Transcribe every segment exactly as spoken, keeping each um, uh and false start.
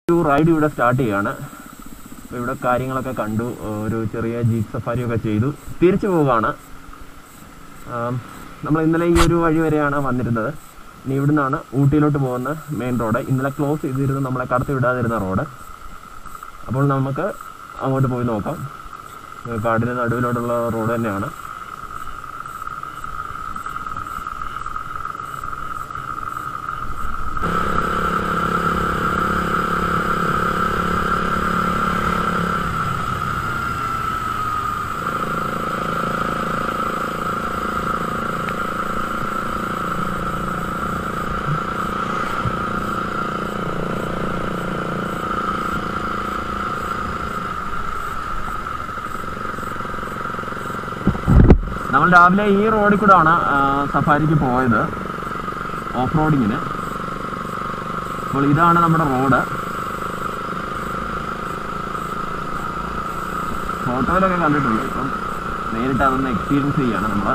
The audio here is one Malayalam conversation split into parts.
ഒരു റൈഡ് ഇവിടെ സ്റ്റാർട്ട് ചെയ്യാണ്. അപ്പോൾ ഇവിടെ കാര്യങ്ങളൊക്കെ കണ്ടു, ഒരു ചെറിയ ജീപ്പ് സഫാരിയൊക്കെ ചെയ്തു തിരിച്ചു പോവുകയാണ്. നമ്മൾ ഇന്നലെ ഈ ഒരു വഴി വരെയാണ് വന്നിരുന്നത്. ഇനി ഇവിടെ നിന്നാണ് ഊട്ടിയിലോട്ട് പോകുന്ന മെയിൻ റോഡ്. ഇന്നലെ ക്ലോസ് ചെയ്തിരുന്നു നമ്മളെ കടത്തി വിടാതിരുന്ന റോഡ്. അപ്പോൾ നമുക്ക് അങ്ങോട്ട് പോയി നോക്കാം. കാടിന് നടുവിലോട്ടുള്ള റോഡ് തന്നെയാണ്. നമ്മൾ രാവിലെ ഈ റോഡിൽ കൂടെ ആണ് സഫാരിക്ക് പോയത്, ഓഫ് റോഡിങ്ങിന്. അപ്പോൾ ഇതാണ് നമ്മുടെ റോഡ്. ഫോട്ടോയിലൊക്കെ കണ്ടിട്ടുണ്ട്, ഇപ്പം നേരിട്ട് അതൊന്ന് എക്സ്പീരിയൻസ് ചെയ്യാണ് നമ്മൾ.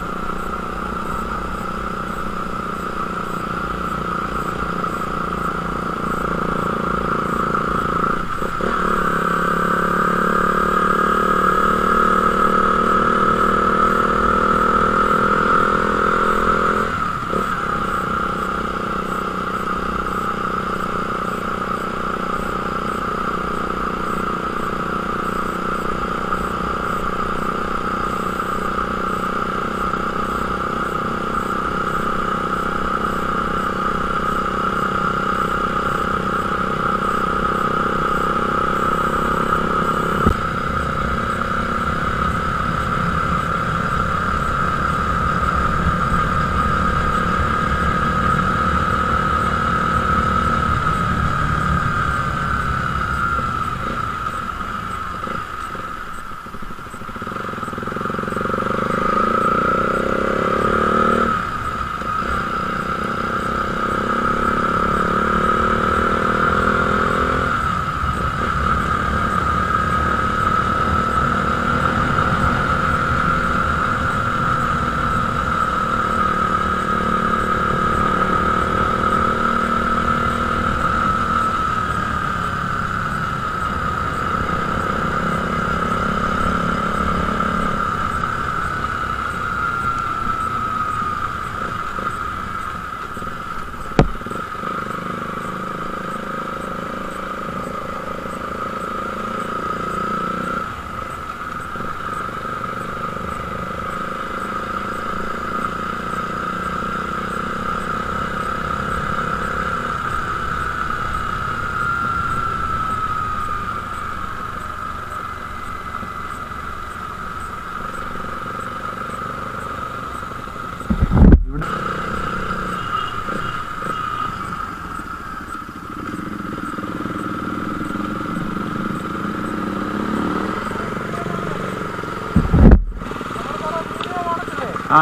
ആ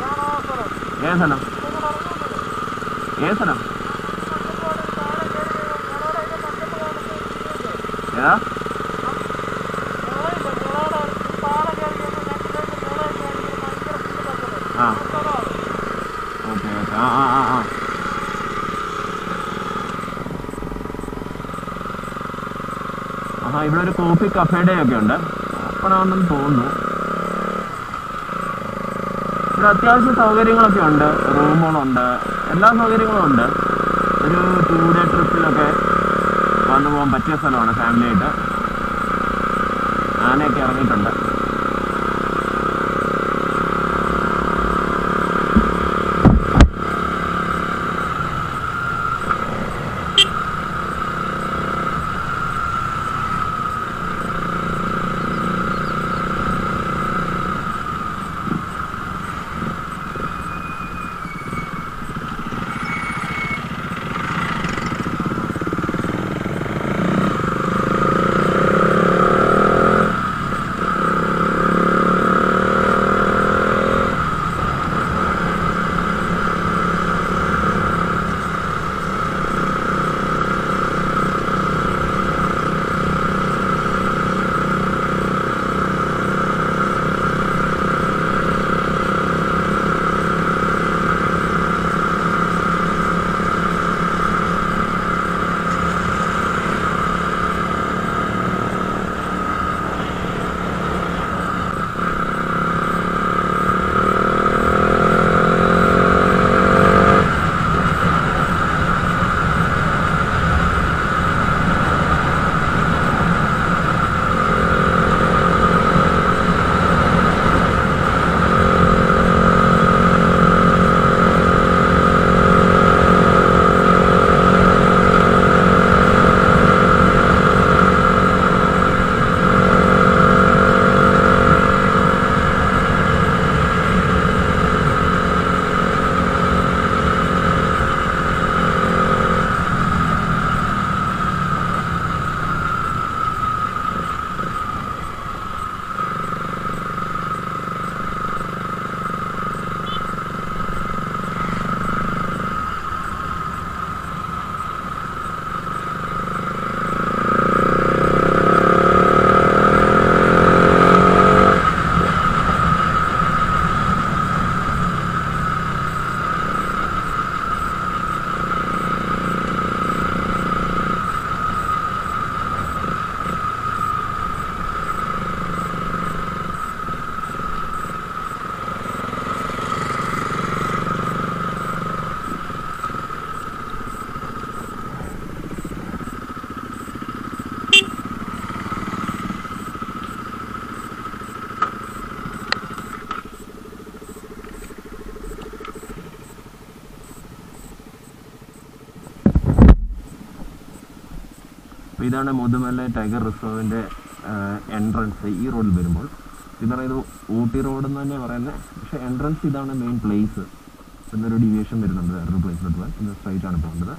ഏത് സ്ഥലം ഏത് സ്ഥലം ഏതാ? ആ ഓക്കെ ഓക്കെ ആ ആ ആ ആ ആഹാ, ഇവിടെ ഒരു കോഫി കഫേഡേ ഒക്കെ ഉണ്ട്, ഓപ്പൺ ആണെന്ന് തോന്നുന്നു. ഇവിടെ അത്യാവശ്യം സൗകര്യങ്ങളൊക്കെ ഉണ്ട്, റൂമുകളുണ്ട്, എല്ലാ സൗകര്യങ്ങളും ഉണ്ട്. ഒരു ടൂ ഡേ ട്രിപ്പിലൊക്കെ വന്നു പോകാൻ പറ്റിയ സ്ഥലമാണ് ഫാമിലിയായിട്ട്. ആനയൊക്കെ ഇറങ്ങിയിട്ടുണ്ട്. അപ്പോൾ ഇതാണ് മുതുമല ടൈഗർ റിസർവിൻ്റെ എൻട്രൻസ് ഈ റോഡിൽ വരുമ്പോൾ. ഇത് പറയുന്നത് ഊട്ടി റോഡ് എന്ന് തന്നെ പറയുന്നത്, പക്ഷേ എൻട്രൻസ് ഇതാണ് മെയിൻ പ്ലേസ്. എന്നൊരു ഡീവിയേഷൻ വരുന്നുണ്ട് വേറൊരു പ്ലേസിലോട്ട് പോകാൻ. ഇന്ന് സ്ട്രൈറ്റ് ആണ് പോകേണ്ടത്.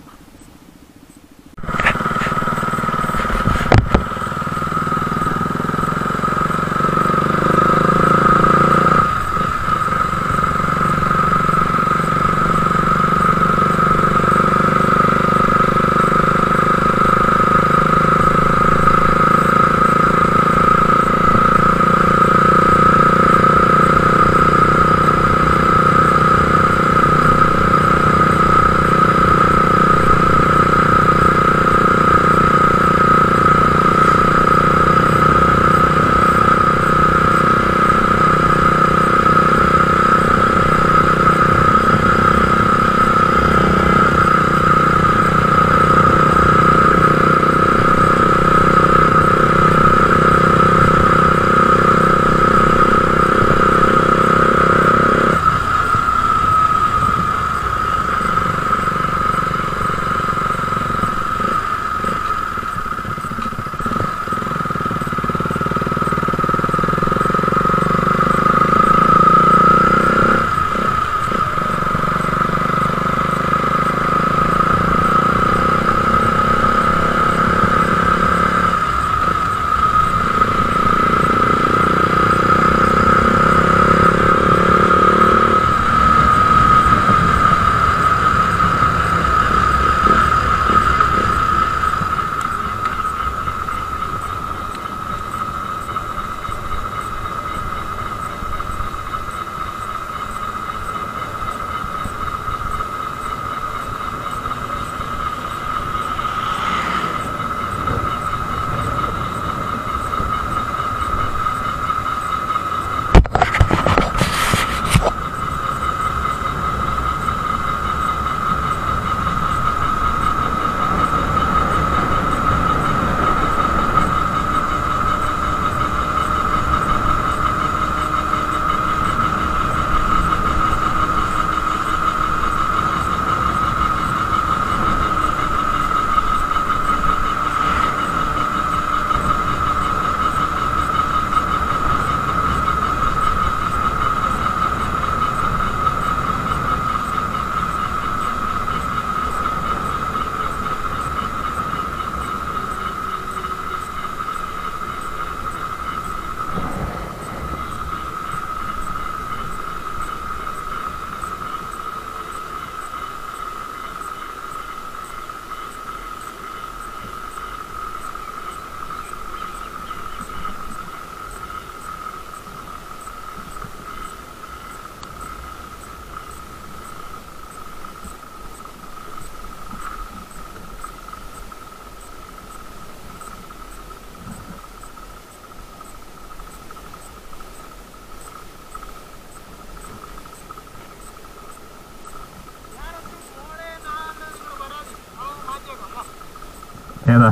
ഏതാ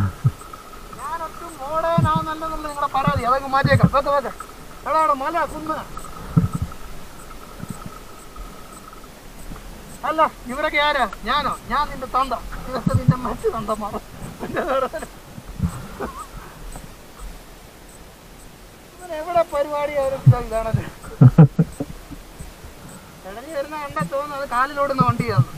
പരാതി അതൊക്കെ മാറ്റിയേക്കാം. വെക്ക വെക്ക എടാ മല കുന്ന് അല്ല ഇവരൊക്കെ ആരാ? ഞാനോ? ഞാൻ നിന്റെ തന്ത. ഇതൊക്കെ നിന്റെ മറ്റു തന്തമാണോ? എവിടെ പരിപാടി അവരൊക്കെ ഇതാണല്ലേ ഇടഞ്ഞു വരുന്ന കണ്ടാ തോന്നുന്നത് കാലിലോടുന്ന വണ്ടിയാണ്.